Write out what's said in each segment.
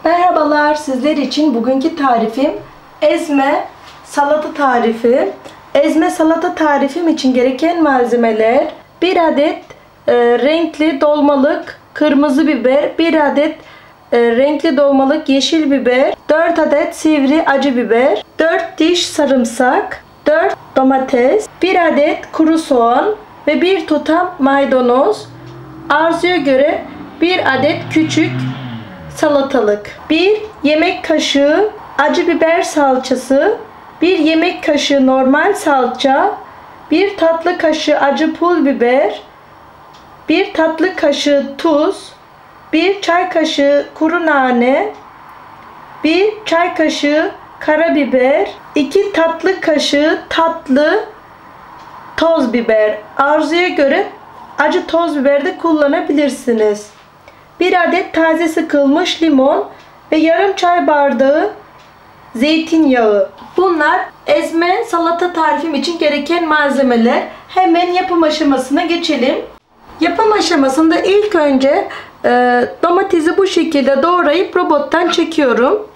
Merhabalar, sizler için bugünkü tarifim ezme salata tarifi. Ezme salata tarifim için gereken malzemeler: 1 adet renkli dolmalık kırmızı biber, 1 adet renkli dolmalık yeşil biber, 4 adet sivri acı biber, 4 diş sarımsak, 4 domates, 1 adet kuru soğan ve 1 tutam maydanoz. Arzuya göre 1 adet küçük salatalık, 1 yemek kaşığı acı biber salçası, 1 yemek kaşığı normal salça, 1 tatlı kaşığı acı pul biber, 1 tatlı kaşığı tuz, 1 çay kaşığı kuru nane, 1 çay kaşığı karabiber, 2 tatlı kaşığı tatlı toz biber. Arzuya göre acı toz biber de kullanabilirsiniz. 1 adet taze sıkılmış limon ve yarım çay bardağı zeytinyağı. Bunlar ezme salata tarifim için gereken malzemeler. Hemen yapım aşamasına geçelim. Yapım aşamasında ilk önce domatesi bu şekilde doğrayıp robottan çekiyorum.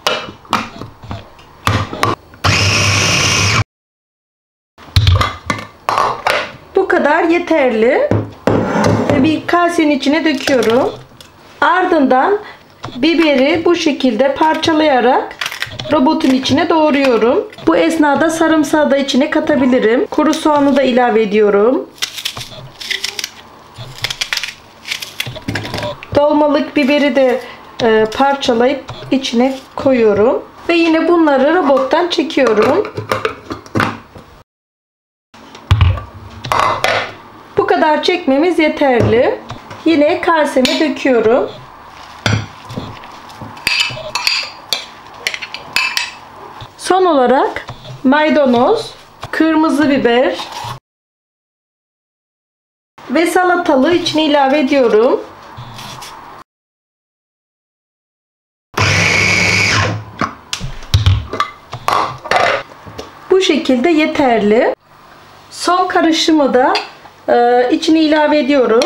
Bu kadar yeterli. Ve bir kasenin içine döküyorum. Ardından biberi bu şekilde parçalayarak robotun içine doğruyorum. Bu esnada sarımsağı da içine katabilirim. Kuru soğanı da ilave ediyorum. Dolmalık biberi de parçalayıp içine koyuyorum. Ve yine bunları robottan çekiyorum. Bu kadar çekmemiz yeterli. Yine kaseme döküyorum. Son olarak maydanoz, kırmızı biber ve salatalığı içine ilave ediyorum. Bu şekilde yeterli. Son karışımı da içine ilave ediyorum.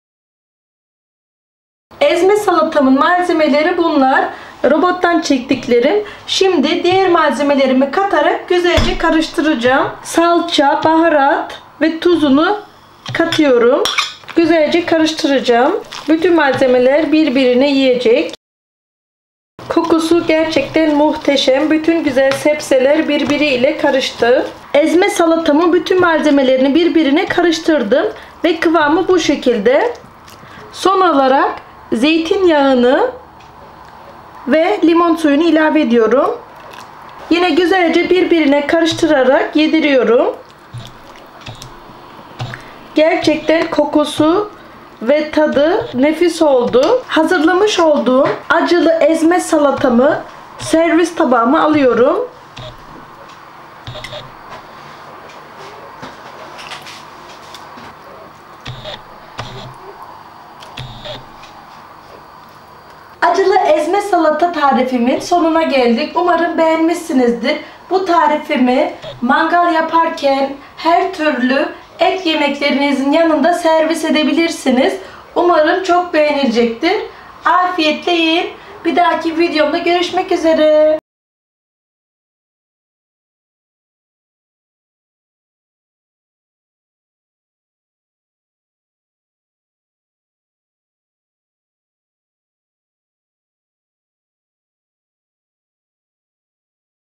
Ezme salatamın malzemeleri bunlar. Robottan çektiklerim. Şimdi diğer malzemelerimi katarak güzelce karıştıracağım. Salça, baharat ve tuzunu katıyorum. Güzelce karıştıracağım. Bütün malzemeler birbirine yiyecek. Kokusu gerçekten muhteşem. Bütün güzel sebzeler birbiriyle karıştı. Ezme salatamın bütün malzemelerini birbirine karıştırdım ve kıvamı bu şekilde. Son olarak zeytinyağını ve limon suyunu ilave ediyorum. Yine güzelce birbirine karıştırarak yediriyorum. Gerçekten kokusu ve tadı nefis oldu. Hazırlamış olduğum acılı ezme salatamı servis tabağıma alıyorum. Acılı ezme salata tarifimin sonuna geldik. Umarım beğenmişsinizdir. Bu tarifimi mangal yaparken her türlü et yemeklerinizin yanında servis edebilirsiniz. Umarım çok beğenilecektir. Afiyetle yiyin. Bir dahaki videomda görüşmek üzere.